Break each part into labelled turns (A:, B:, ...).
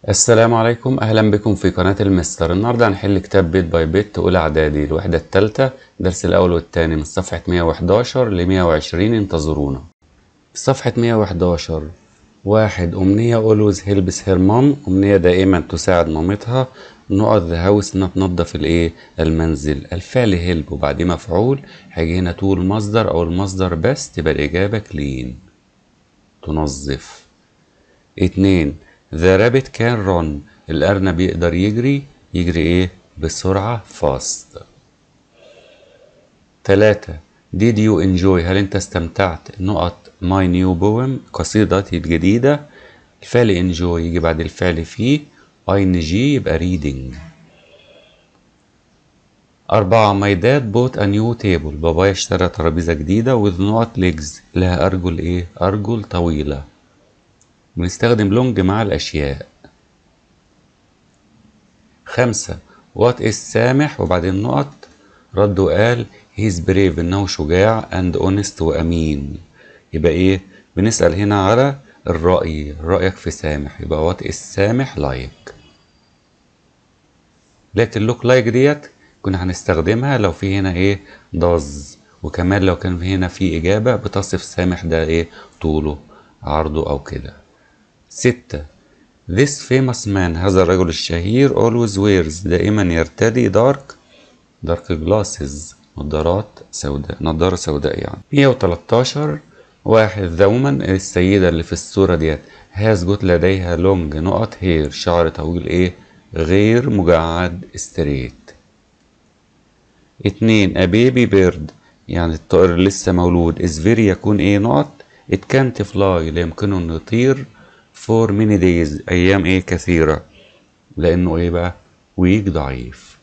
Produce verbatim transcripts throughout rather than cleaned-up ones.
A: السلام عليكم، اهلا بكم في قناة المستر. النهارده هنحل كتاب بيت باي بيت اولى اعدادي الوحدة الثالثة، الدرس الاول والثاني من صفحة مية وحداشر ل مية وعشرين. انتظرونا. في صفحة مية وحداشر، واحد أمنية always helps her mom، أمنية دائما تساعد مامتها. نقط ذا هاوس، إنها تنظف الإيه؟ المنزل. الفعل هيلب وبعديه مفعول، هيجي هنا طول مصدر أو المصدر بس، تبقى الإجابة كلين، تنظف. اتنين، the rabbit can run، الأرنب يقدر يجري. يجري إيه؟ بسرعة، fast. تلاتة، did you enjoy، هل أنت استمتعت؟ نقط my new poem، قصيدتي الجديدة. الفعل enjoy يجي بعد الفعل فيه ing، يبقى reading. أربعة، my dad bought a new table، بابايا اشترى ترابيزة جديدة with نقط legs، لها أرجل إيه؟ أرجل طويلة. بنستخدم long مع الأشياء. خمسة، وات is سامح وبعدين نقط، رد وقال he's brave، انه شجاع and honest وامين. يبقى ايه؟ بنسأل هنا على الرأي، رأيك في سامح، يبقى وات is سامح like. لكن look like ديت كنا هنستخدمها لو في هنا ايه؟ does، وكمان لو كان هنا في اجابة بتصف سامح ده ايه؟ طوله، عرضه او كده. ستة، this famous man، هذا الرجل الشهير always wears، دائما يرتدي dark dark glasses، نظارات سوداء، نظارة سوداء يعني. مية وتلتاشر، واحد، the woman، السيدة اللي في الصورة ديت has got، لديها long نقط hair، شعر طويل ايه؟ غير مجعد straight. اتنين، a baby bird، يعني الطائر اللي لسه مولود is very، يكون ايه؟ نقط it can't fly، لا يمكنه انه يطير for many days، ايام ايه؟ كثيرة، لانه ايه بقى؟ weak، ضعيف.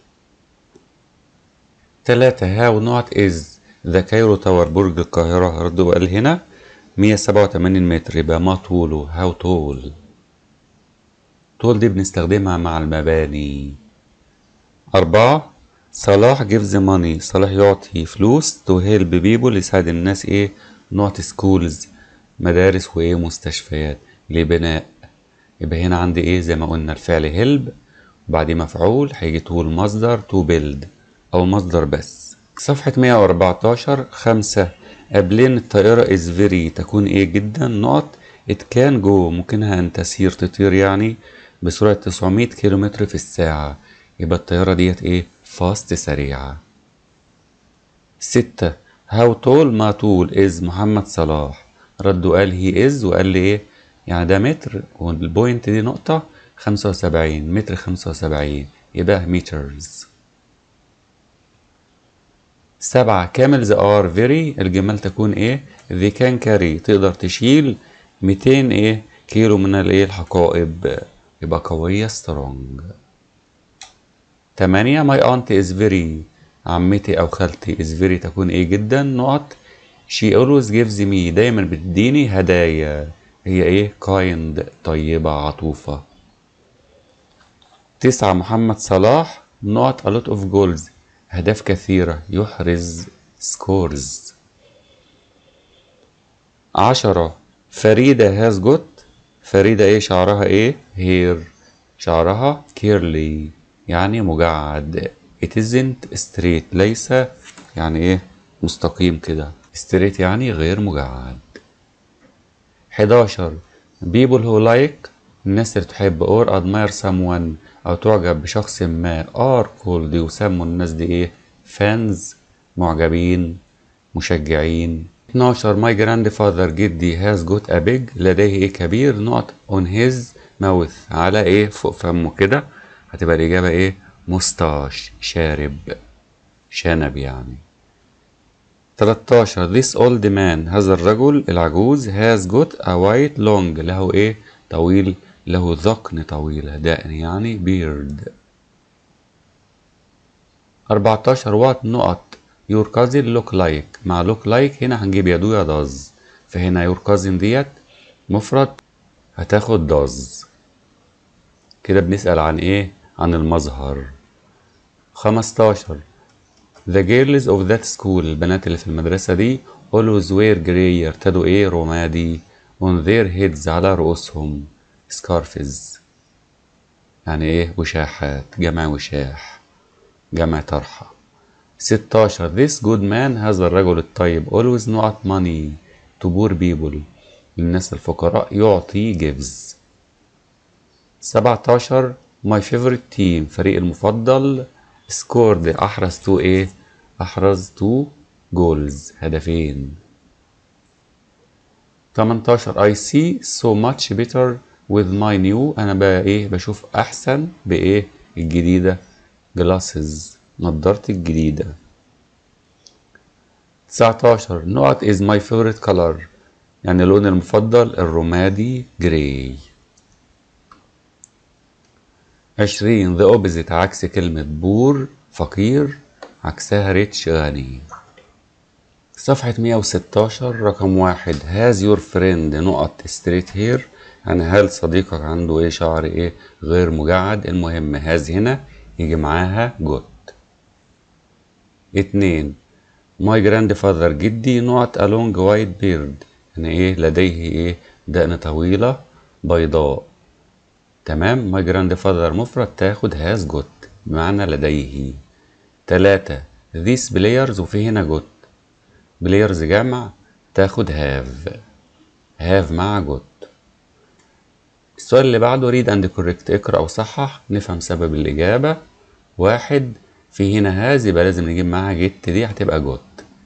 A: تلاتة، هاو نوت از ذا كايرو تاور، برج القاهرة، رد وقال هنا مية سبعة وتمانين متر، يبقى ما طوله؟ هاو طول. طول دي بنستخدمها مع المباني. أربعة، صلاح جيفز ماني، صلاح يعطي فلوس تو هيلب بيبول، يساعد الناس ايه؟ نوت سكولز، مدارس وايه؟ مستشفيات، لبناء. يبقى هنا عندي ايه؟ زي ما قلنا الفعل هيلب وبعديه مفعول، هيجي طول مصدر تو بيلد او مصدر بس. صفحة مية وأربعتاشر، خمسة، قبلين الطائرة is very، تكون ايه؟ جدا، نقط it can go، ممكنها ان تسير، تطير يعني، بسرعة تسعمية كيلومتر في الساعة، يبقى الطائرة ديت ايه؟ fast، سريعة. ستة، how tall، ما طول is محمد صلاح، رد قال he is، وقال لي ايه؟ يعني ده متر والبوينت دي نقطة، خمسة وسبعين متر، خمسة وسبعين، يبقى meters. سبعة، camels are very، الجمال تكون ايه؟ they can carry، تقدر تشيل ميتين ايه؟ كيلو من الايه؟ الحقائب، يبقى قوية strong. تمانية، my aunt is very، عمتي او خالتي is very، تكون ايه؟ جدا، نقط she always gives me، دايما بتديني هدايا، هي ايه؟ kind، طيبة، عطوفة. تسعة، محمد صلاح نقط a lot of goals، أهداف كثيرة، يحرز scores. عشرة، فريدة has got، فريدة ايه؟ شعرها ايه؟ hair، شعرها curly، يعني مجعد. it isn't straight، ليس يعني ايه؟ مستقيم كده. straight يعني غير مجعد. حداشر، people who like، الناس اللي تحب or admire someone، أو تعجب بشخص ما are called، يسموا الناس دي إيه؟ fans، معجبين، مشجعين. اتناشر، my grandfather، جدي has got a big، لديه إيه؟ كبير، نقط on his mouth، على إيه؟ فوق فمه كده، هتبقى الإجابة إيه؟ mustache، شارب، شنب يعني. تلتاشر، this old man، هذا الرجل العجوز has got a white long، له ايه؟ طويل، له ذقن طويلة، دقن يعني beard. أربعتاشر، what نقط your cousin look like، مع look like هنا هنجيب يا do يا does، فهنا your cousin ديت مفرد، هتاخد does. كده بنسأل عن ايه؟ عن المظهر. خمستاشر، the girls of that school، البنات اللي في المدرسة دي always wear gray، يرتدوا ايه؟ رمادي on their heads، على رؤوسهم scarves. يعني ايه وشاحات، جمع وشاح، جمع طرحة. ستاشر this good man، هذا الرجل الطيب always not money to poor people، للناس الفقراء يعطي gives. سبعتاشر my favorite team، فريق المفضل scored، أحرز تو ايه، أحرز تو جولز، هدفين. تمنتاشر I see so much better with my new، أنا بقى إيه بشوف أحسن بإيه الجديدة glasses، نضارتي الجديدة. تسعتاشر نقط is my favorite color، يعني لوني المفضل الرمادي جراي. عشرين the opposite، عكس كلمة بور فقير، عكسها ريتش غني. صفحة مية وستاشر رقم واحد has your friend نقط straight hair، يعني هل صديقك عنده ايه شعر ايه غير مجعد. المهم has هنا يجي معاها good. اتنين my grandfather جدي نقط a long white beard، يعني ايه لديه ايه دقن طويلة بيضاء. تمام. my grandfather مفرد تاخد has good بمعنى لديه. تلاتة these players وفي هنا good، بلايرز جمع تاخد هاف، هاف مع جود. السؤال اللي بعده read and correct، اقرأ وصحح نفهم سبب الإجابة. واحد في هنا هاز يبقى لازم نجيب معاها جيت، دي هتبقى جود.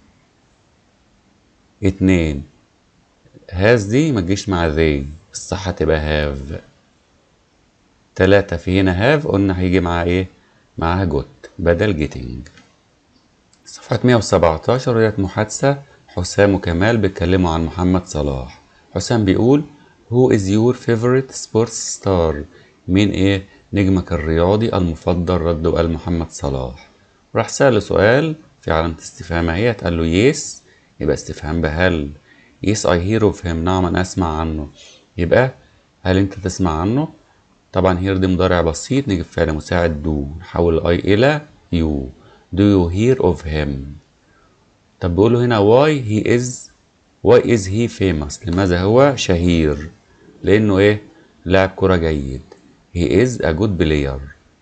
A: اتنين هاز دي ما تجيش مع ذي، الصح هتبقى هاف. تلاتة في هنا هاف قلنا هيجي مع ايه، معاها جود بدل جيتنج. صفحة مية وسبعتاشر ديت محادثة حسام وكمال بيتكلموا عن محمد صلاح. حسام بيقول Who is your favorite sports star، مين ايه نجمك الرياضي المفضل، رد وقال محمد صلاح. راح سأله سؤال في علامة استفهام اهي، قال له يس يبقى استفهام بهل. يس I hear of him، نعم انا اسمع عنه، يبقى هل انت تسمع عنه. طبعا هير دي مضارع بسيط نجيب فعل مساعد دو، نحول الاي الى يو. Do you hear of him. طب بيقوله هنا why he is why is he famous، لماذا هو شهير، لأنه إيه لاعب كرة جيد. he is a good player.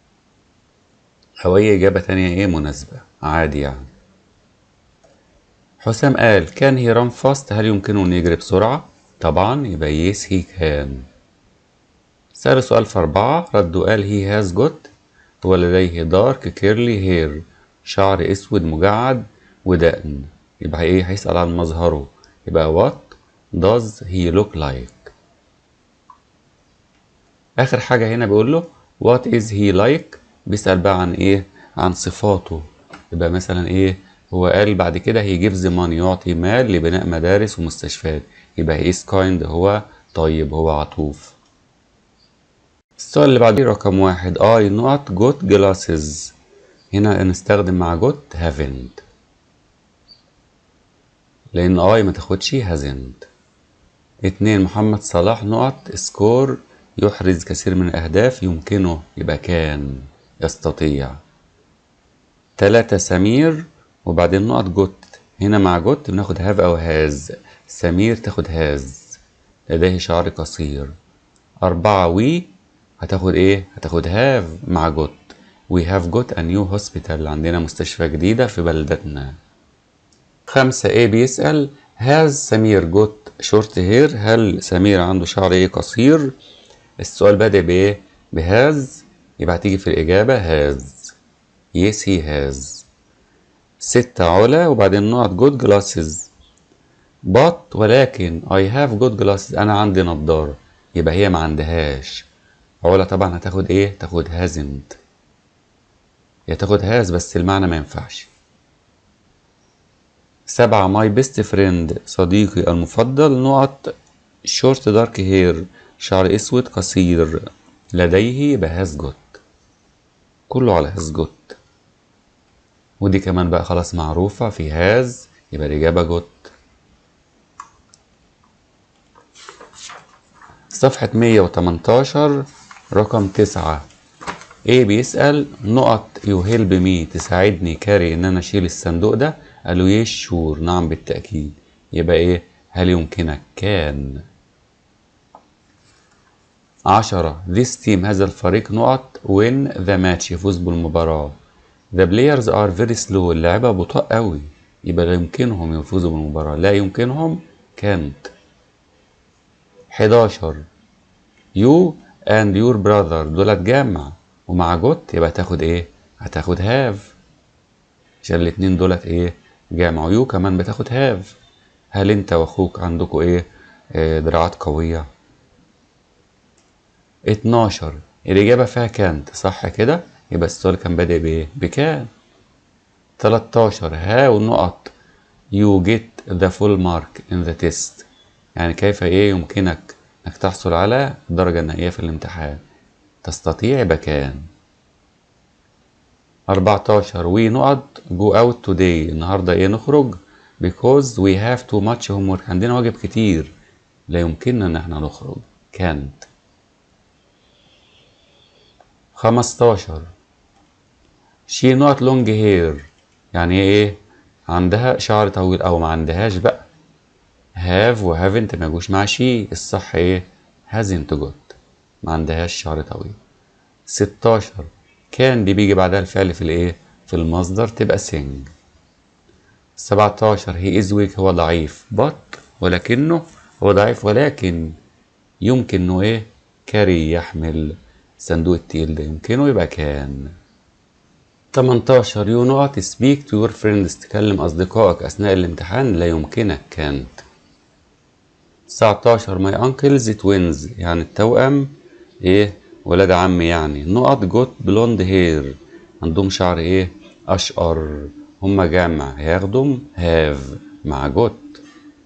A: أو أي إجابة تانية إيه مناسبة عادي يعني. حسام قال كان he run fast، هل يمكنه إنه يجري بسرعة؟ طبعا يبقى yes he can. سأل سؤال في أربعة رد وقال he has got، هو لديه dark curly hair، شعر اسود مجعد ودقن، يبقى ايه هيسأل عن مظهره، يبقى what does he look like. اخر حاجة هنا بيقول له what is he like، بيسأل بقى عن ايه عن صفاته. يبقى مثلا ايه هو قال بعد كده he gives money، يعطي مال لبناء مدارس ومستشفيات، يبقى he is kind، هو طيب هو عطوف. السؤال اللي بعديه رقم واحد I not got glasses، هنا نستخدم مع got haven't، لأن I ما تاخدش hasn't. اتنين محمد صلاح نقط سكور، يحرز كثير من الأهداف، يمكنه يبقى كان يستطيع. تلاتة سمير وبعدين نقط جوت، هنا مع جوت بناخد هاف أو هاز، سمير تاخد هاز لديه شعر قصير. أربعة وي هتاخد إيه؟ هتاخد هاف مع جوت، we have got a new hospital، عندنا مستشفى جديدة في بلدتنا. خمسة ايه بيسأل has سمير جوت شورت هير، هل سمير عنده شعر ايه قصير. السؤال بادئ بايه بهاز، يبقى هتيجي في الإجابة هاز، yes he has. ستة علا وبعدين نقط good glasses but، ولكن I have good glasses، أنا عندي نضارة، يبقى هي ما عندهاش. علا طبعا هتاخد ايه تاخد hasn't، هي تاخد هاز بس المعنى ما ينفعش. سبعة my best friend صديقي المفضل نقط short dark hair، شعر اسود قصير، لديه يبقى has got، كله على has got. ودي كمان بقى خلاص معروفة في has، يبقى الإجابة got. صفحة مية وتمنتاشر رقم تسعة ايه بيسأل نقط you help me، تساعدني كاري ان انا اشيل الصندوق ده. قالوا يس شور، نعم بالتأكيد، يبقى ايه هل يمكنك كان. عشرة this team هذا الفريق نقط win the match يفوز بالمباراة. the players are very slow اللاعبة بطاء قوي، يبقى لا يمكنهم يفوزوا بالمباراة، لا يمكنهم can't. حداشر you and your brother دول جمع ومع جوت يبقى تاخد ايه؟ هتاخد have عشان الاتنين دولت ايه؟ جمع، ويو كمان بتاخد have. هل انت واخوك عندكوا ايه؟ اه دراعات قوية. اتناشر الإجابة فيها كانت صح كده، يبقى السؤال كان بادئ بايه؟ بكان. تلتاشر how نقط you get the full mark in the test يعني كيف ايه يمكنك انك تحصل على الدرجة النهائية في الامتحان. تستطيع يبقى كان. أربعتاشر we نقط go out today النهاردة ايه نخرج because we have too much homework عندنا واجب كتير لا يمكننا ان احنا نخرج can't. خمستاشر she not long hair يعني ايه عندها شعر طويل او ما عندهاش بقى. have و haven't ما يجوش مع she، الصح ايه hasn't got ما عندهاش شعر طويل. ستاشر كان دي بيجي بعدها الفعل في الايه في المصدر تبقى sing. سبعتاشر he is weak هو ضعيف but ولكنه هو ضعيف ولكن يمكن انه ايه كاري يحمل صندوق التقيل ده يمكنه يبقى كان. تمنتاشر يو نقط speak to your friends تكلم أصدقائك أثناء الامتحان لا يمكنك كانت. تسعتاشر my uncles twins يعني التوأم ايه ولاد عمي يعني نقط got blonde hair عندهم شعر ايه أشقر هما جمع هياخدهم have مع got.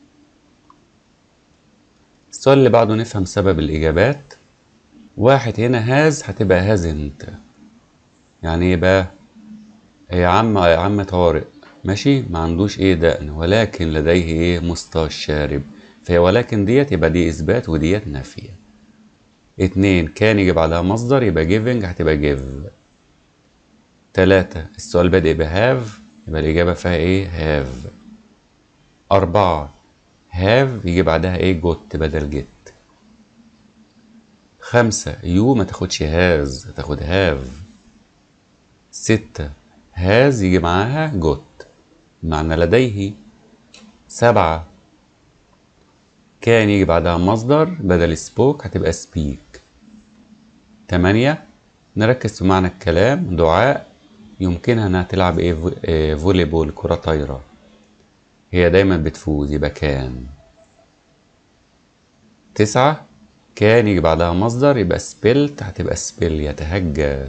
A: السؤال اللي بعده نفهم سبب الإجابات. واحد هنا هاز هتبقى هازنت يعني ايه بقى يا عم يا عم طارق ماشي ما عندوش ايه دقن ولكن لديه ايه مستاش شارب، فهي ولكن ديت يبقى دي اثبات وديت نافيه. اتنين كان يجي بعدها مصدر يبقى giving هتبقى give. تلاتة السؤال بادئ بهاف يبقى الاجابه فيها ايه have. أربعة have يجي بعدها ايه got بدل get. خمسة يو ما تاخدش هاز تاخد have. ستة هاز يجي معاها got معنى لديه. سبعة كان يجي بعدها مصدر بدل spoke هتبقى speak. تمانية نركز في معنى الكلام دعاء يمكنها انها تلعب ايه فولي بول كرة طايرة هي دايما بتفوز يبقى كان. تسعة كان يجي بعدها مصدر يبقى spelt هتبقى spill يتهجى.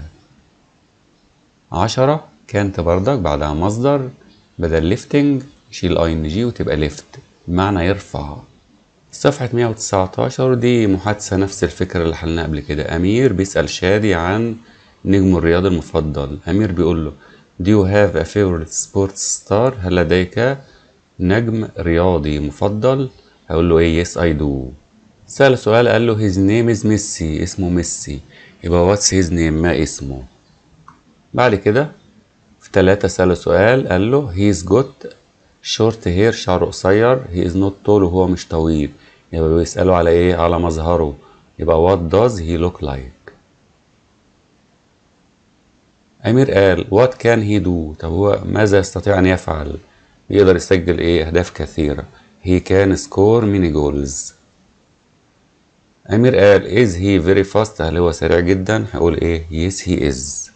A: عشرة كانت بردك بعدها مصدر بدل lifting شيل ing وتبقى lift بمعنى يرفع. صفحة مية وتسعتاشر دي محادثة نفس الفكرة اللي حلناها قبل كده. أمير بيسأل شادي عن نجمه الرياضي المفضل. أمير بيقول له Do you have a favorite sports star هل لديك نجم رياضي مفضل؟ هقول له إيه Yes I do. سأل سؤال قال له His name is ميسي اسمه ميسي يبقى What's his name ما اسمه. بعد كده في تلاتة سأله سؤال قال له He's got short hair شعره قصير he is not tall وهو مش طويل يبقى بيسأله على ايه على مظهره يبقى what does he look like. أمير قال what can he do طب هو ماذا يستطيع أن يفعل يقدر يسجل ايه أهداف كثيرة he can score many goals. أمير قال is he very fast هل هو سريع جدا هقول ايه yes he is.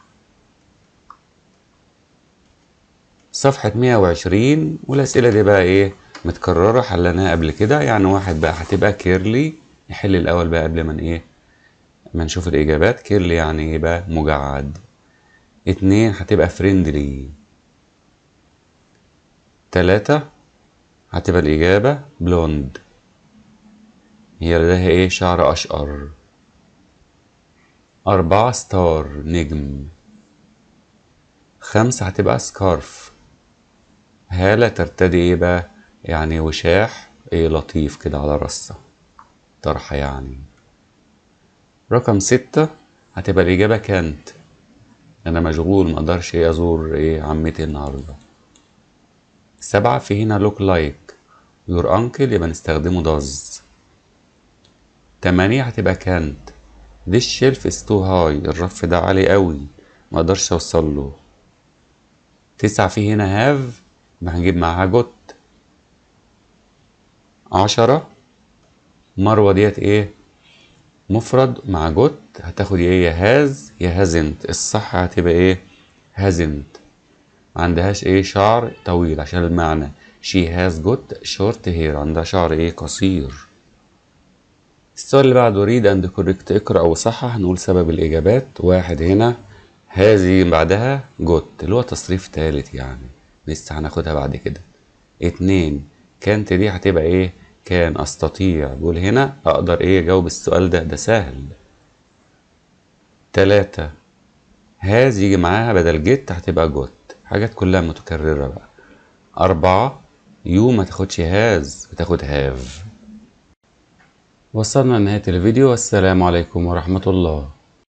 A: صفحة مية وعشرين والأسئلة دي بقى إيه متكررة حلناها قبل كده يعني واحد بقى هتبقى كيرلي نحل الأول بقى قبل ما إيه ما نشوف الإجابات. كيرلي يعني إيه بقى مجعد. اتنين هتبقى فريندلي. تلاتة هتبقى الإجابة بلوند هي لديها إيه شعر أشقر. أربعة ستار نجم. خمسة هتبقى سكارف هالة ترتدي ايه بقى يعني وشاح ايه لطيف كده على راسها طرحة يعني. رقم ستة هتبقى الإجابة كانت أنا مشغول مقدرش ايه أزور ايه عمتي النهاردة. سبعة في هنا look like your uncle يبقى نستخدمه does. تمانية هتبقى كانت. This shelf is too high. الرف ده عالي قوي ما اقدرش اوصل له. تسعة في هنا have يبقى هنجيب معاها جوت. عشرة مروة ديت ايه؟ مفرد مع جوت هتاخد يا ايه؟ يا هاز يا هازنت. الصح هتبقى ايه؟ هازنت. معندهاش ايه؟ شعر طويل عشان المعنى. she has got short hair. عندها شعر ايه؟ قصير. السؤال اللي بعده read and correct. اقرأ وصحح. نقول سبب الإجابات. واحد هنا هذه بعدها got اللي هو تصريف تالت يعني لسه هناخدها بعد كده. اتنين كانت دي هتبقى ايه؟ كان استطيع. بقول هنا اقدر ايه اجاوب السؤال ده، ده سهل. تلاتة هاز يجي معاها بدل جيت هتبقى جوت. حاجات كلها متكررة بقى. أربعة يو ما تاخدش هاز بتاخد هاف. وصلنا لنهاية الفيديو والسلام عليكم ورحمة الله.